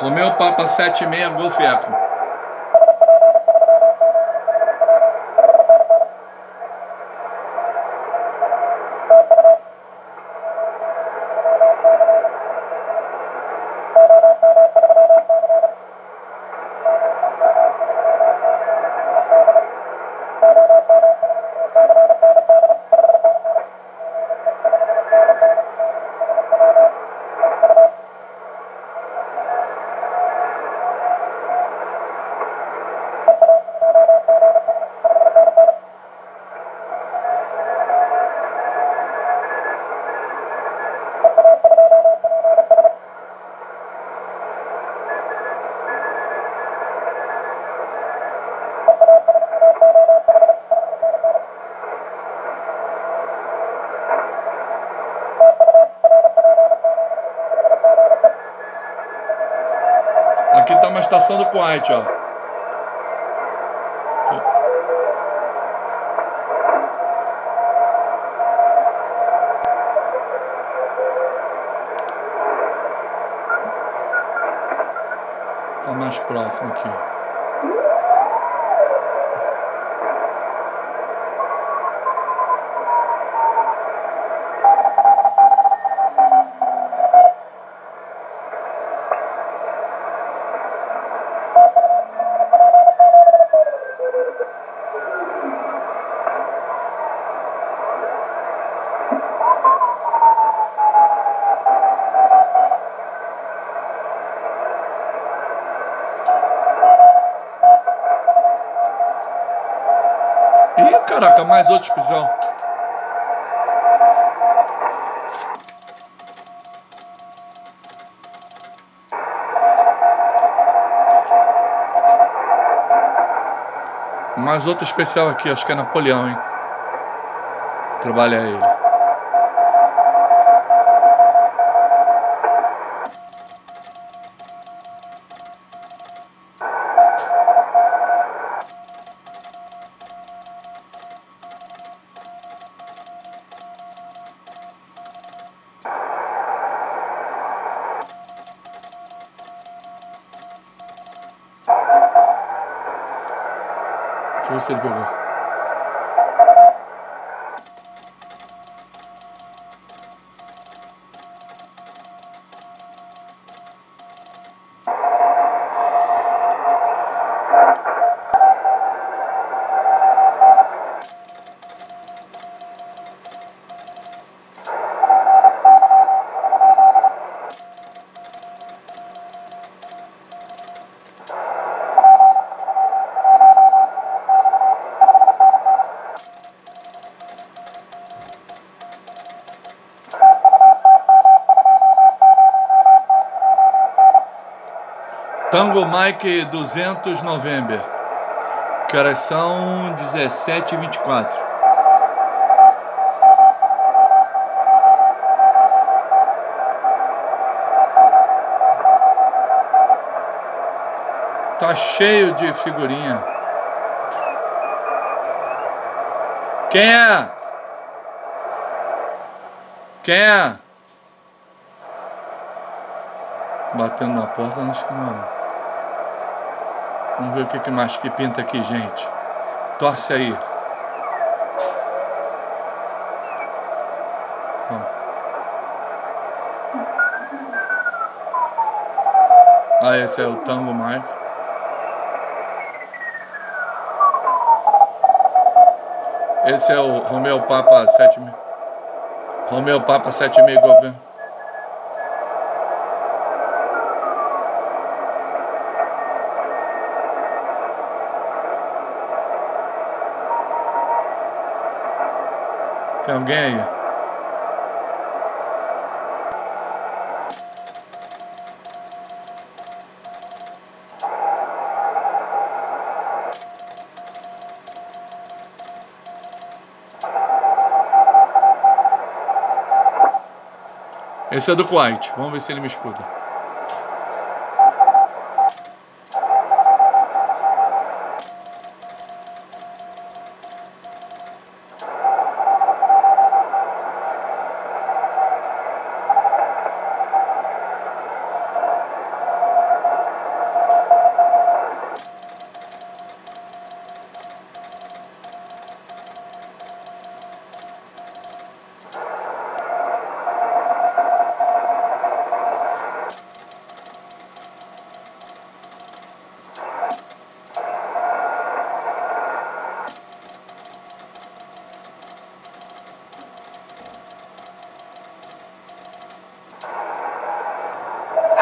Romeu Papa 76 Golf Eco. Aqui tá uma estação do Kuwait, ó. Tá mais próximo aqui. Ih, caraca, mais outro espião. Mais outro especial aqui, acho que é Napoleão, hein? Trabalha ele. Deixa eu ver se ele pegou. Tango Mike 200 November. Que horas são 17h24. Tá cheio de figurinha. Quem é? Quem é? Batendo na porta, acho que não. Vamos ver o que mais que pinta aqui, gente. Torce aí. Ah, esse é o Tango Mike. Esse é o Romeu Papa 76. Romeu Papa 76 governo. Tem alguém aí? Esse é do Kuwait. Vamos ver se ele me escuta.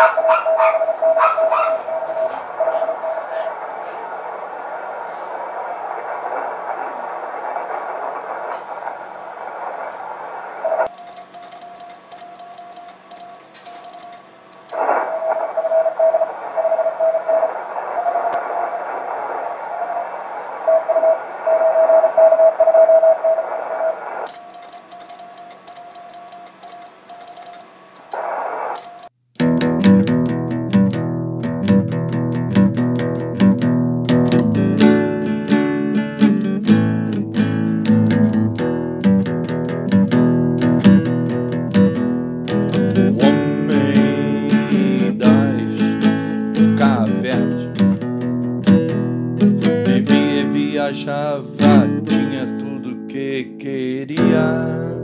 Viajava, tinha tudo que queria.